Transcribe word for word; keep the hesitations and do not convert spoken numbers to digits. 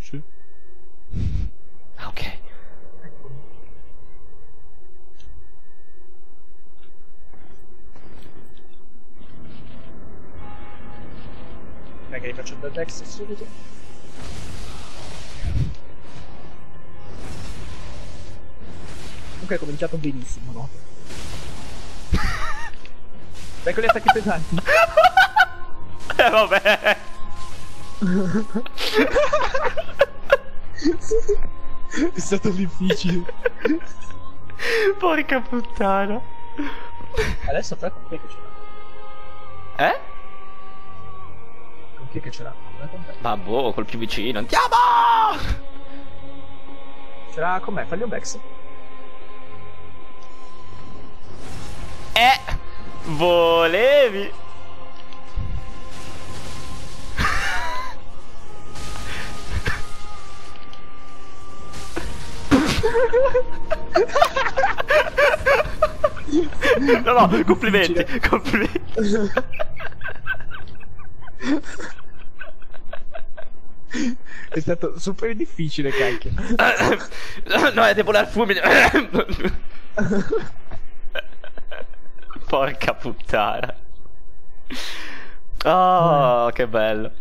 veloce. Ah, ok. Non è che rifaccio il dex subito. Comunque è cominciato benissimo, no? Dai con gli attacchi pesanti. Eh vabbè. È stato difficile. Porca puttana. Adesso però con chi è che ce l'ha? Eh? Con chi è che ce l'ha? Non è con te. Ma boh, col più vicino. Andiamo! Ce l'ha con me, fagli un dex. Eh! Volevi! No, no, complimenti, complimenti. È stato super difficile, cacchio. No, è debole al fulmine. Porca puttana. Oh, che bello.